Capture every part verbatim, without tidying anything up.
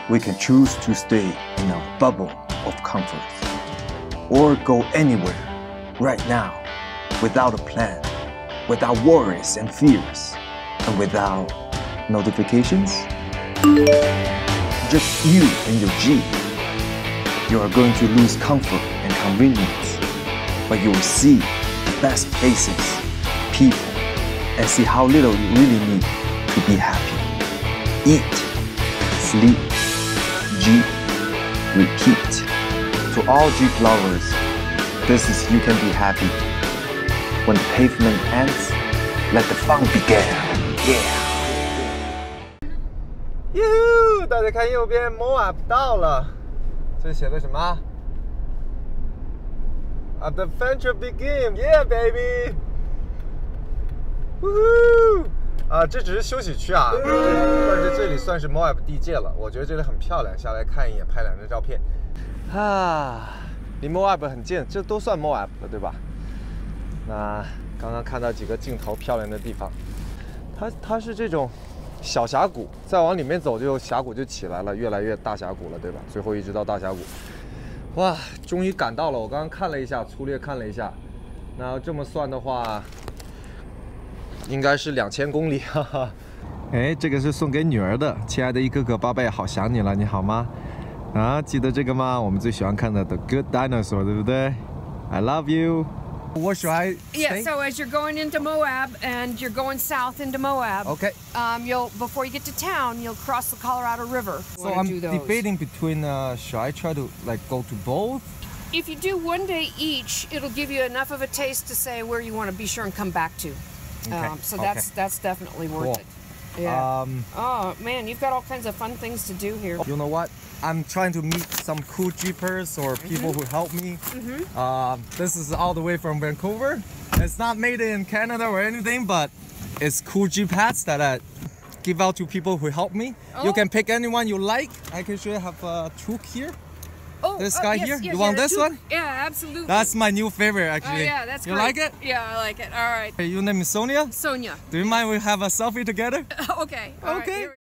we can choose to stay in a bubble of comfort, or go anywhere right now without a plan, without worries and fears, and without notifications. Just you and your Jeep. You are going to lose comfort and convenience, but you will see the best places, people, and see how little you really need to be happy. Eat, sleep, Jeep, repeat. To all Jeep lovers, this is You Can Be Happy. When the pavement ends, let the fun begin. Yeah! 哟，大家看右边 Moab 到了，这写的什么 ？Adventure begin, yeah baby！ 呜呼！啊，这只是休息区啊，但是这里算是 Moab 地界了。我觉得这里很漂亮，下来看一眼，拍两张照片。啊，离 Moab 很近，这都算 Moab 了，对吧？那刚刚看到几个镜头漂亮的地方，它它是这种。 小峡谷，再往里面走就峡谷就起来了，越来越大峡谷了，对吧？最后一直到大峡谷。哇，终于赶到了！我刚刚看了一下，粗略看了一下，那要这么算的话，应该是两千公里，哈哈。哎，这个是送给女儿的，亲爱的一哥哥，宝贝，好想你了，你好吗？啊，记得这个吗？我们最喜欢看的《The Good Dinosaur》，对不对 ？I love you. Where should I Yeah, so as you're going into Moab and you're going south into Moab, okay. Um, you'll before you get to town, you'll cross the Colorado River. So I'm debating between. Uh, should I try to like go to both? If you do one day each, it'll give you enough of a taste to say where you want to be sure and come back to. Okay. Um, so that's okay. that's definitely worth cool. it. Yeah. Um, oh man, you've got all kinds of fun things to do here. You know what? I'm trying to meet some cool Jeepers or people mm-hmm. who help me. Mm-hmm. Uh, this is all the way from Vancouver. It's not made in Canada or anything, but it's cool Jeep hats that I give out to people who help me. Oh. You can pick anyone you like. I can show you have a Took here. Oh, this uh, guy yes, here. yes, you want yeah, this Took. one? Yeah, absolutely. That's my new favorite, actually. Oh yeah, that's you great. like it? Yeah, I like it. All right. Hey, your name is Sonia? Sonia. Do you mind we have a selfie together? Okay. All okay. Right,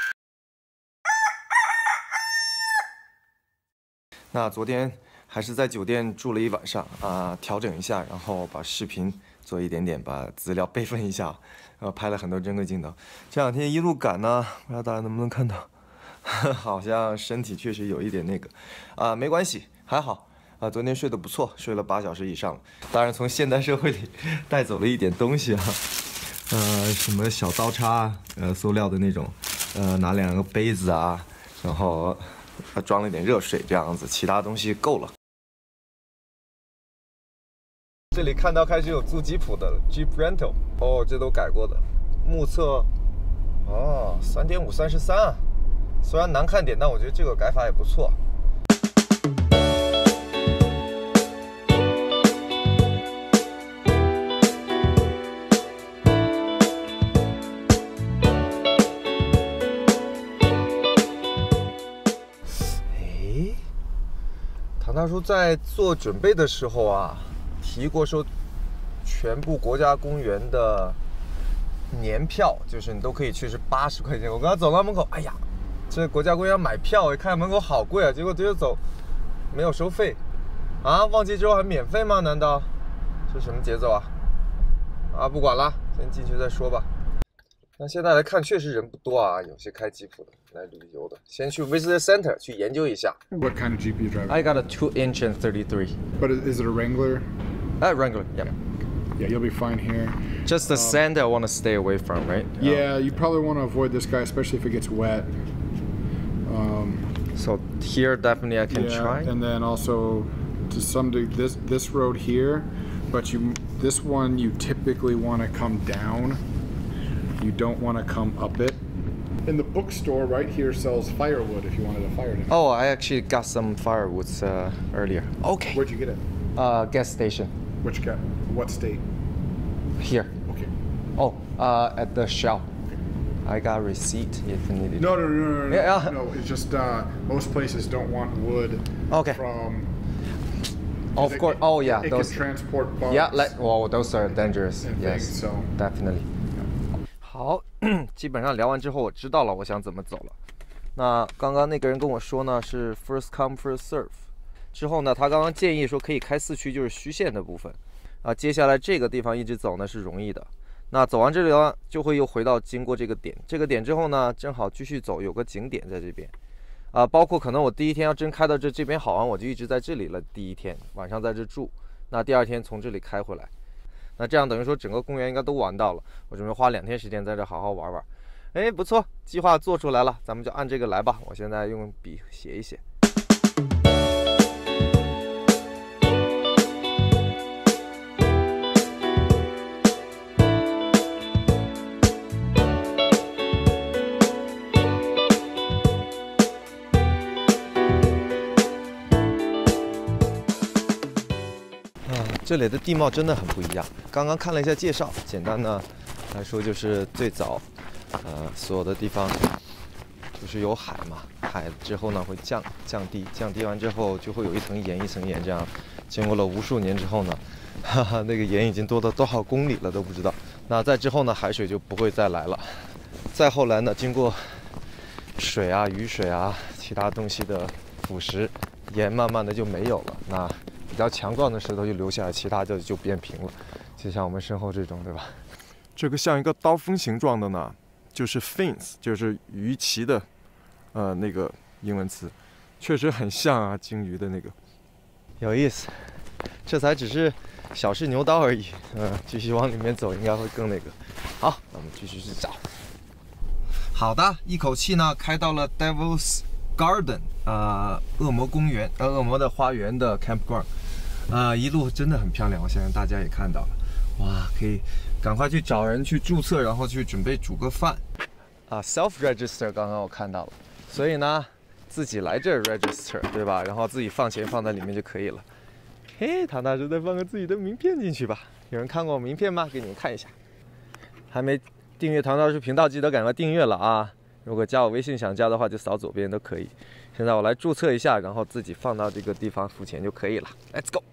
那昨天还是在酒店住了一晚上啊，调整一下，然后把视频做一点点，把资料备份一下，然后拍了很多珍贵镜头。这两天一路赶呢，不知道大家能不能看到，好像身体确实有一点那个啊，没关系，还好啊。昨天睡得不错，睡了八小时以上。当然从现代社会里带走了一点东西啊，呃，什么小刀叉，呃，塑料的那种，呃，拿两个杯子啊，然后。 他装了点热水，这样子，其他东西够了。这里看到开始有租吉普的了 ，Jeep Rental， 哦，这都改过的，目测，哦， 三点五 三十三啊，虽然难看点，但我觉得这个改法也不错。唐大叔在做准备的时候啊，提过说，全部国家公园的年票，就是你都可以去，是八十块钱。我刚刚走到门口，哎呀，这国家公园买票，我一看门口好贵啊，结果直接走，没有收费，啊，旺季之后还免费吗？难道这什么节奏啊？啊，不管了，先进去再说吧。那现在来看，确实人不多啊，有些开吉普的来旅游的，先去 Visitor Center 去研究一下。 What kind of Jeep are you driving? I got a two inch and thirty-three. But is it a Wrangler? Uh, Wrangler, yeah. Yeah, you'll be fine here. Just the um, sand I want to stay away from, right? Yeah, you probably want to avoid this guy, especially if it gets wet. Um, so here, definitely I can yeah, try. And then also, to some degree, this this road here, but you this one you typically want to come down. You don't want to come up it. And the bookstore right here sells firewood if you wanted a fire down. Oh, I actually got some firewood uh, earlier. Okay. Where'd you get it? Uh, gas station. Which gas? What state? Here. Okay. Oh, uh, at the Shell. Okay. I got a receipt if you needed. No, no, no, no, no. Yeah. No, it's just uh, most places don't want wood. Okay. From. Of it, course. Oh yeah, it those. Can transport bugs. Yeah, like well, those are dangerous. And yes. things, so. Definitely. 好，基本上聊完之后，我知道了我想怎么走了。 那刚刚那个人跟我说呢是 first come first serve， 之后呢他刚刚建议说可以开四区，就是虚线的部分啊。接下来这个地方一直走呢是容易的，那走完这里呢就会又回到经过这个点，这个点之后呢正好继续走，有个景点在这边啊。包括可能我第一天要真开到这这边好玩，我就一直在这里了，第一天晚上在这住，那第二天从这里开回来，那这样等于说整个公园应该都玩到了。我准备花两天时间在这好好玩玩。哎，不错，计划做出来了，咱们就按这个来吧。我现在用笔写一写。这里的地貌真的很不一样。刚刚看了一下介绍，简单的来说就是最早，呃，所有的地方就是有海嘛，海之后呢会降降低，降低完之后就会有一层盐一层盐，这样经过了无数年之后呢，哈哈，那个盐已经多到多少公里了都不知道。那在之后呢，海水就不会再来了。再后来呢，经过水啊、雨水啊、其他东西的腐蚀，盐慢慢的就没有了。那比较强壮的石头就留下来，其他的就变平了，就像我们身后这种，对吧？这个像一个刀锋形状的呢，就是 fins， 就是鱼鳍的，呃，那个英文词，确实很像啊，鲸鱼的那个，有意思。这才只是小试牛刀而已，嗯、呃，继续往里面走应该会更那个。好，那我们继续去找。好的，一口气呢开到了 Devil's Garden， 呃，恶魔公园，呃，恶魔的花园的 campground。呃，一路真的很漂亮，我相信大家也看到了。哇，可以赶快去找人去注册，然后去准备煮个饭。啊 ，self register 刚刚我看到了，所以呢，自己来这儿 register， 对吧？然后自己放钱放在里面就可以了。嘿，唐大师再放个自己的名片进去吧。有人看过我名片吗？给你们看一下。还没订阅唐大师频道，记得赶快订阅了啊！如果加我微信想加的话，就扫左边都可以。现在我来注册一下，然后自己放到这个地方付钱就可以了。Let's go。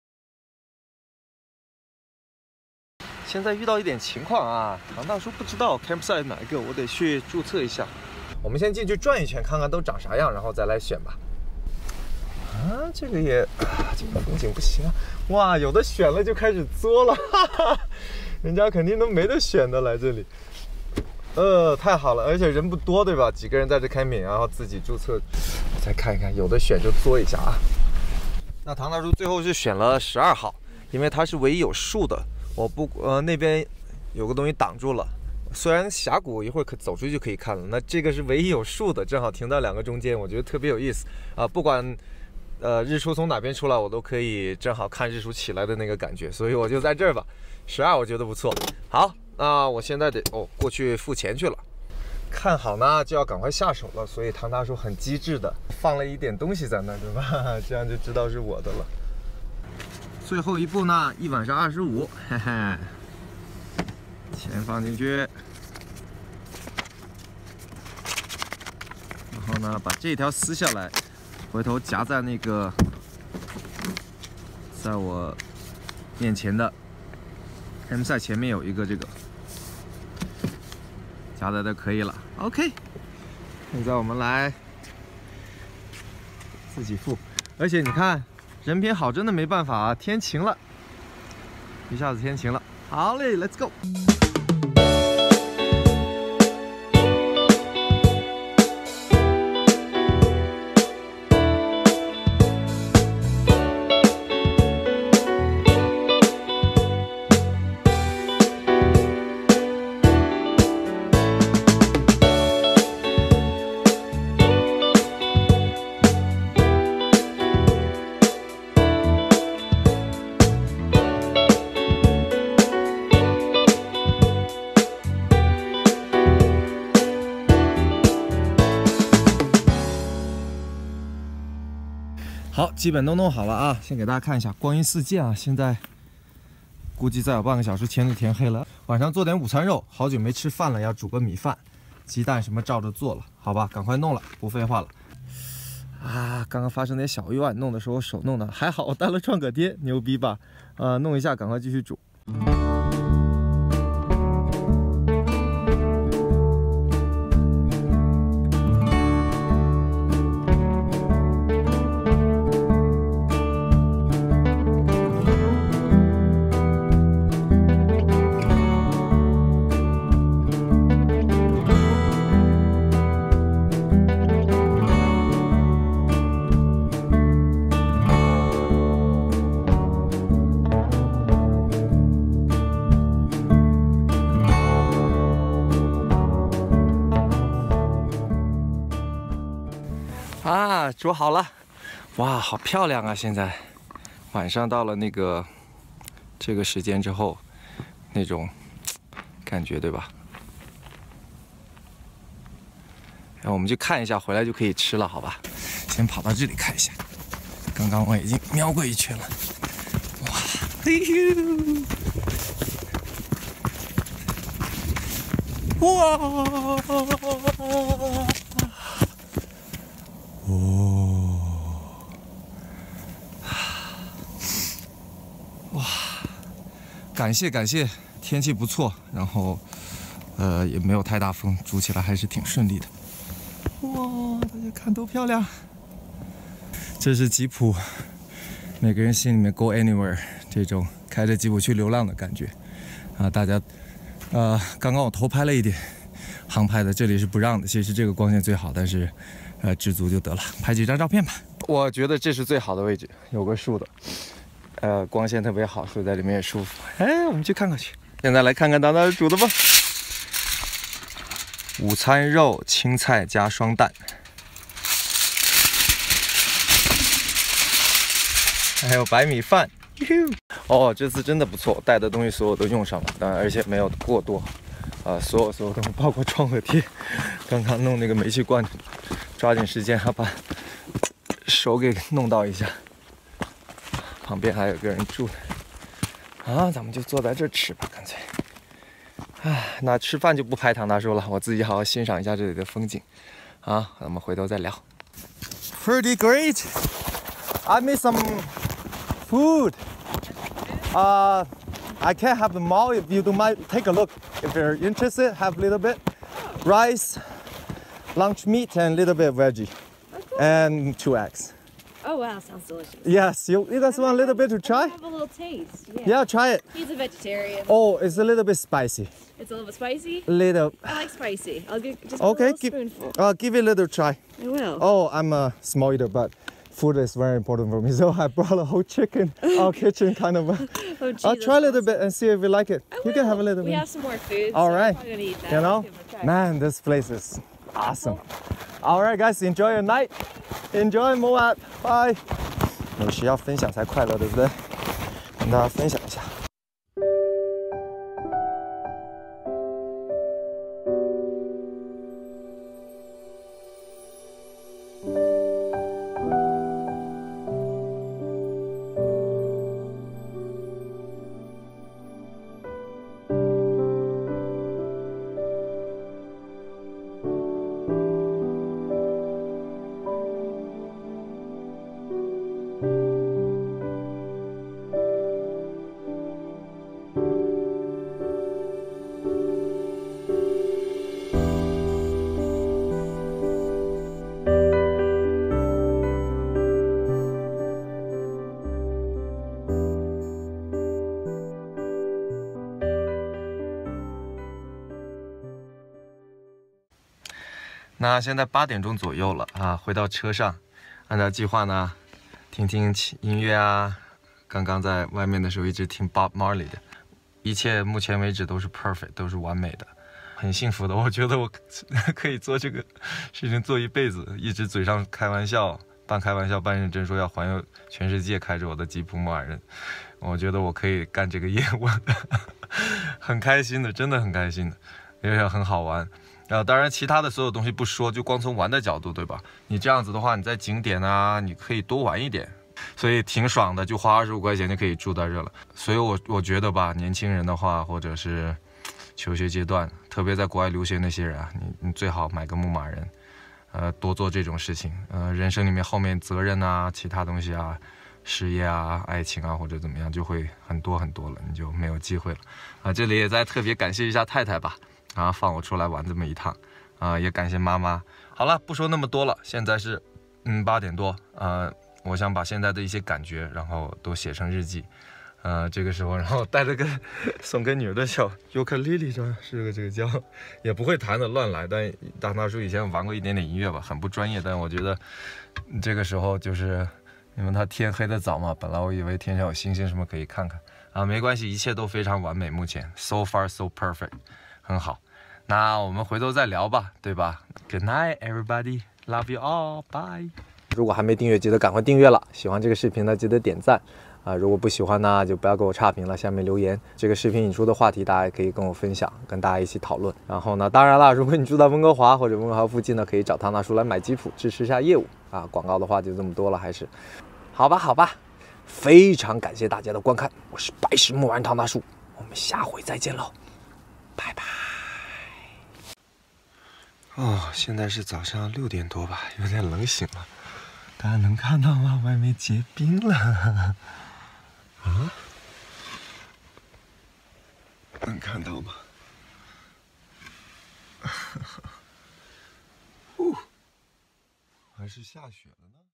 现在遇到一点情况啊，唐大叔不知道 campsite 哪一个，我得去注册一下。我们先进去转一圈，看看都长啥样，然后再来选吧。啊，这个也，啊、这个风景不行啊！哇，有的选了就开始作了，哈哈，人家肯定都没得选的来这里。呃，太好了，而且人不多，对吧？几个人在这开免，然后自己注册。再看一看，有的选就作一下啊。那唐大叔最后是选了十二号，因为它是唯一有树的。我不呃那边有个东西挡住了，虽然峡谷一会儿可走出去就可以看了，那这个是唯一有树的，正好停在两个中间，我觉得特别有意思啊、呃！不管呃日出从哪边出来，我都可以正好看日出起来的那个感觉，所以我就在这儿吧。十二我觉得不错。好，那我现在得哦过去付钱去了。看好呢就要赶快下手了，所以唐大叔很机智的放了一点东西在那，对吧？这样就知道是我的了。最后一步呢，一晚上二十五，嘿嘿，钱放进去，然后呢，把这条撕下来，回头夹在那个在我面前的 campsite 前面有一个这个，夹在这可以了。OK， 现在我们来自己付，而且你看。人品好，真的没办法啊！天晴了，一下子天晴了。好嘞 ，Let's go。好，基本都弄好了啊！先给大家看一下光阴似箭啊，现在估计再有半个小时天就天黑了。晚上做点午餐肉，好久没吃饭了，要煮个米饭，鸡蛋什么照着做了，好吧，赶快弄了，不废话了。啊，刚刚发生点小意外，弄的时候手弄的，还好我带了创可贴，牛逼吧？呃，弄一下，赶快继续煮。 煮好了，哇，好漂亮啊！现在晚上到了那个这个时间之后，那种感觉，对吧？然后我们去看一下，回来就可以吃了，好吧？先跑到这里看一下，刚刚我已经瞄过一圈了，哇，嘿呦！ 哇！哦！哇！感谢感谢，天气不错，然后呃也没有太大风，煮起来还是挺顺利的。哇！大家看多漂亮！这是吉普，每个人心里面 Go Anywhere 这种开着吉普去流浪的感觉啊，大家。 呃，刚刚我偷拍了一点航拍的，这里是不让的。其实这个光线最好，但是，呃，知足就得了。拍几张照片吧。我觉得这是最好的位置，有个树的，呃，光线特别好，树在里面也舒服。哎，我们去看看去。现在来看看达达煮的吧。午餐肉、青菜加双蛋，还有白米饭。 哦，这次真的不错，带的东西所有都用上了，当然而且没有过多，啊、呃，所有所有东西包括创可贴，刚刚弄那个煤气罐，抓紧时间还把手给弄到一下。旁边还有个人住的，啊，咱们就坐在这吃吧，干脆。啊，那吃饭就不拍唐大叔了，我自己好好欣赏一下这里的风景。啊，咱们回头再聊。Pretty great. I made some food. Uh, I can have them all if you don't mind. Take a look. If you're interested, have a little bit. Rice, lunch meat, and a little bit of veggie. Okay. And two eggs. Oh wow, sounds delicious. Yes, you, you guys want a little bit to try? I have a little taste. Yeah. Yeah, try it. He's a vegetarian. Oh, it's a little bit spicy. It's a little bit spicy? Little. I like spicy. I'll give just Okay, a little give, spoonful. uh, give it a little try. I will. Oh, I'm a small eater, but food is very important for me. So I brought a whole chicken, our kitchen kind of. A, Oh, geez, I'll try a little awesome. bit and see if you like it. I You can have a will. little We bit. have some more food. All so right. I'm probably gonna eat that. You know, Give it a try. man, this place is awesome. All right, guys, enjoy your night. Enjoy Moab. Bye. 有时要分享才快乐，对不对？跟大家分享一下。那现在八点钟左右了啊，回到车上，按照计划呢，听听音乐啊。刚刚在外面的时候一直听 Bob Marley 的，一切目前为止都是 perfect， 都是完美的，很幸福的。我觉得我可以做这个事情做一辈子，一直嘴上开玩笑，半开玩笑半认真说要环游全世界，开着我的吉普牧马人。我觉得我可以干这个业务，很开心的，真的很开心的，也很好玩。然后当然其他的所有东西不说，就光从玩的角度，对吧？你这样子的话，你在景点啊，你可以多玩一点，所以挺爽的，就花二十五块钱就可以住到这了。所以我我觉得吧，年轻人的话，或者是求学阶段，特别在国外留学那些人啊，你你最好买个牧马人，呃，多做这种事情。呃，人生里面后面责任啊，其他东西啊，事业啊，爱情啊，或者怎么样，就会很多很多了，你就没有机会了。啊，这里也再特别感谢一下太太吧。啊，放我出来玩这么一趟，啊，也感谢妈妈。好了，不说那么多了，现在是，嗯，八点多，啊，我想把现在的一些感觉，然后都写成日记，呃，这个时候，然后带了个送给女儿的小尤克里里，是吧？是个这个叫，也不会弹的乱来，但大大叔以前玩过一点点音乐吧，很不专业，但我觉得这个时候就是因为它天黑的早嘛，本来我以为天上有星星什么可以看看，啊，没关系，一切都非常完美，目前 so far so perfect。很好，那我们回头再聊吧，对吧 ？Good night, everybody. Love you all. Bye. 如果还没订阅，记得赶快订阅了。喜欢这个视频呢，记得点赞。啊，如果不喜欢呢，就不要给我差评了，下面留言。这个视频引出的话题，大家可以跟我分享，跟大家一起讨论。然后呢，当然了，如果你住在温哥华或者温哥华附近呢，可以找汤大叔来买吉普，支持一下业务啊。广告的话就这么多了，还是好吧，好吧。非常感谢大家的观看，我是白石木丸汤大叔，我们下回再见喽，拜拜。哦，现在是早上六点多吧，有点冷醒了。大家能看到吗？外面结冰了。啊？能看到吗？哦，还是下雪了呢。